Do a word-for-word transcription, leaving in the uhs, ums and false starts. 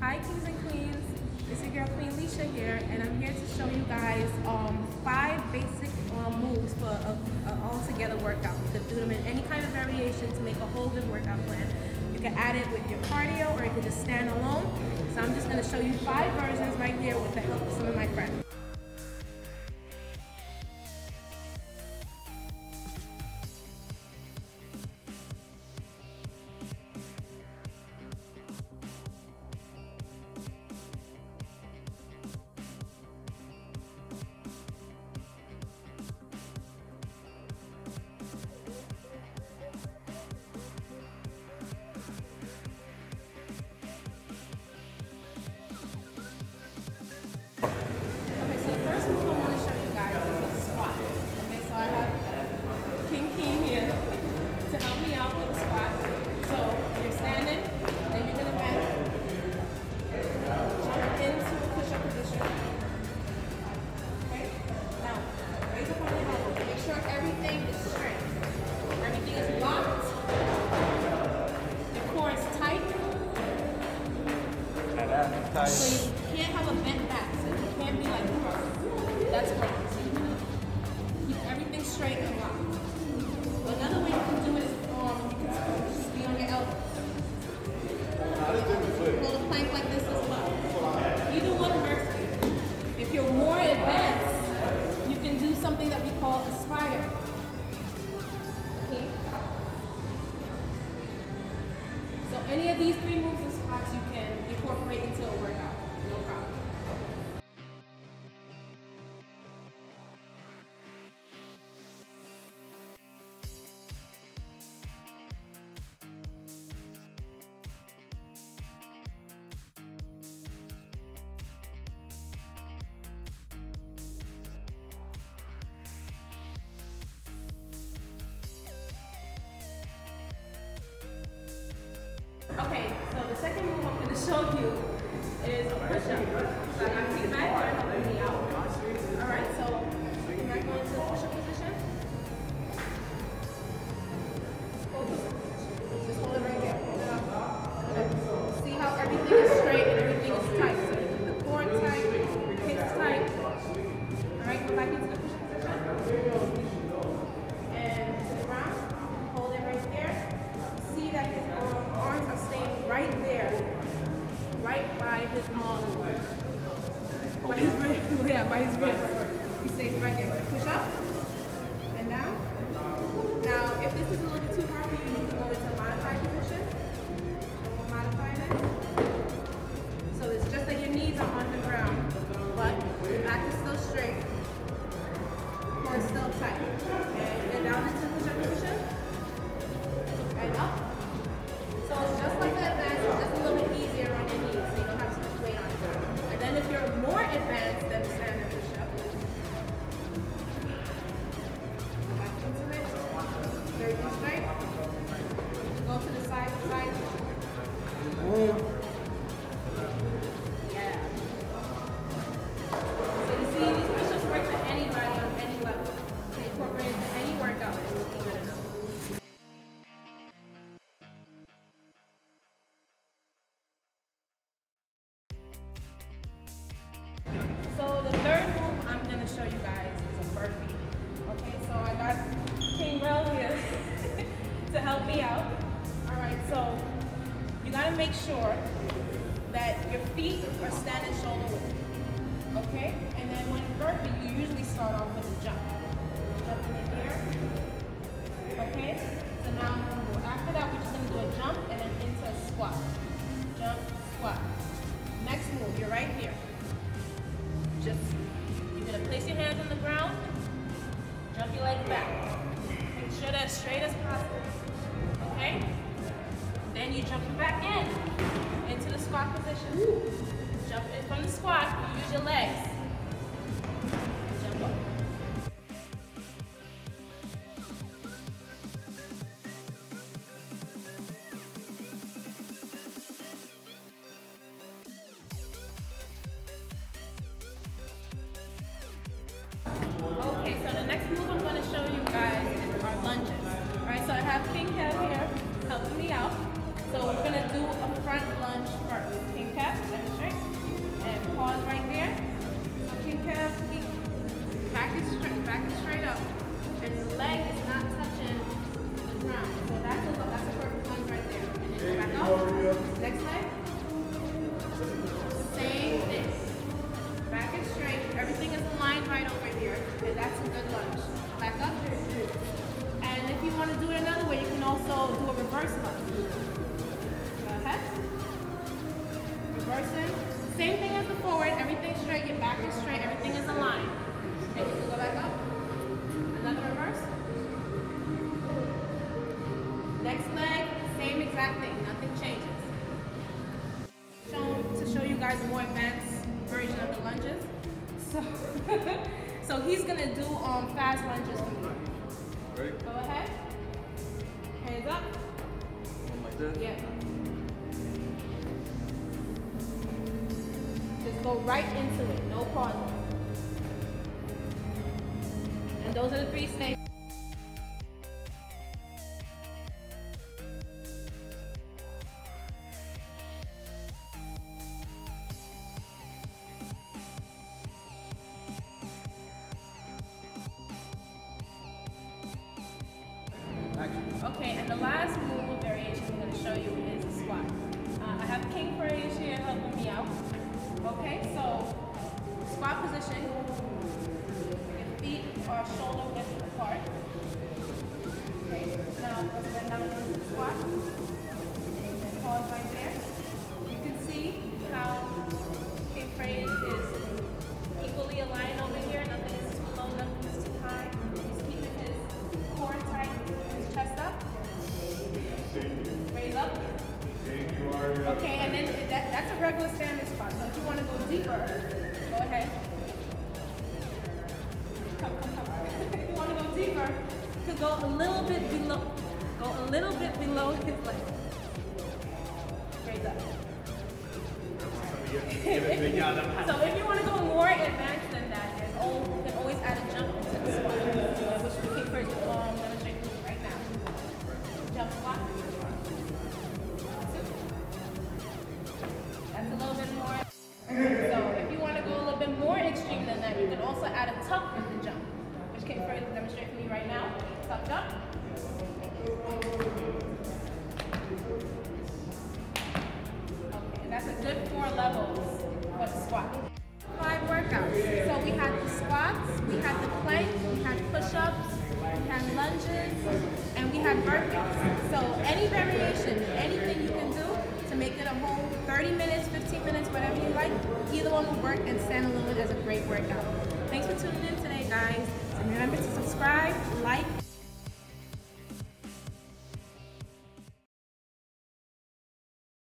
Hi Kings and Queens, it's your girl Queen Lesia here, and I'm here to show you guys um, five basic um, moves for an all-together workout. You can do them in any kind of variation to make a whole good workout plan. You can add it with your cardio, or you can just stand alone. So I'm just going to show you five versions right here with the help of some of my friends. So you can't have a bent back, so you can't be like cross. That's great. So you can keep everything straight and locked. Another way you can do it is um, you can just be on your elbows. Hold a plank like this as well. Either one works for you. If you're more advanced, you can do something that we call a spider. Okay? So any of these three moves and squats you can incorporate into a workout, no problem. Okay, so the second move I'm going to show you is a push-up. So I got feet back, they're helping me out. Alright, so I'm going to go into the push-up position. Just hold it right here. Hold it up. See how everything is straight and everything is tight. So you keep the core tight, hips tight. Alright, go back into the push-up position. And to the ground. Hold it right there. See that his um, arms are staying right there, right by his arm, by his wrist, yeah, by his wrist. He stays right there. Push up and down. Now, if this is a little bit too hard for you, you can go into a modified position. And we'll modify this. So it's just that your knees are on the ground, but your back is still straight, core is still tight. And then down into the push-up position. And up. So it's just like the advanced, it's just a little bit easier on your knees, so you don't have so much weight on it. And then if you're more advanced than the standard push-up, go back into it, everything straight. Go to the side to side. Yeah. So you see, these push-ups work for anybody on any level. They incorporate into any workout and it'll be good enough. So the third move I'm going to show you guys is a burpee. Okay, so I got King Rel here to help me out. Alright, so you got to make sure that your feet are standing shoulder width. Okay, and then when you burpee, you usually start off with a jump. Jump in the air. Okay, so now after that we're just going to do a jump and then into a squat. Jump, squat. Next move, you're right here. Just, you're going to place your hands on the ground, jump your legs back. Make sure they're as straight as possible. Okay? Then you jump back in, into the squat position. Jump in from the squat, you use your legs. Jump up. Okay, so the next move I'm going to show you guys is our lunges. Alright, so I have King Kev here helping me out. So we're going to do a front lunge first. King Kev, go do a reverse lunge. Go ahead. Reversing. Same thing as the forward. Everything straight. Your back is straight. Everything is aligned. Okay, you can go back up. Another reverse. Next leg. Same exact thing. Nothing changes. Show, to show you guys a more advanced version of the lunges. So, so he's gonna do um fast lunges for me. Ready? Go ahead. Hands up. One like that? Yeah. Just go right into it, no pause. And those are the three stages. Okay, and the last move variation I'm going to show you is a squat. Uh, I have King Praise here helping me out. Okay, so squat position. Your feet are shoulder width apart. Okay, now let's bend down into the squat. And pause right there. You can see how King Praise is equally aligned over here. Nothing is too low, nothing is too high. He's keeping his core tight, his chest up. Raise up. Okay, and then that, that's a regular standard squat. So if you want to go deeper, go ahead. Come, come, come. If you want to go deeper, to go a little bit below, go a little bit below his leg. Raise up. So if you want to go more advanced than that, there's always, you can always add a jump into the squat, which we can first um, demonstrate to you right now. Jump squat. That's a little bit more. So if you want to go a little bit more extreme than that, you can also add a tuck with the jump, which can further demonstrate for me right now. Tuck jump. Okay, and that's a good four levels for the squat. Five workouts. So we had the squats, we had the planks, we had push-ups, we had lunges, and we had burpees. So any variation, anything you can do to make it a whole thirty minutes, fifteen minutes, whatever you like, either one will work, and standalone as a great workout. Thanks for tuning in today, guys. And remember to subscribe, like,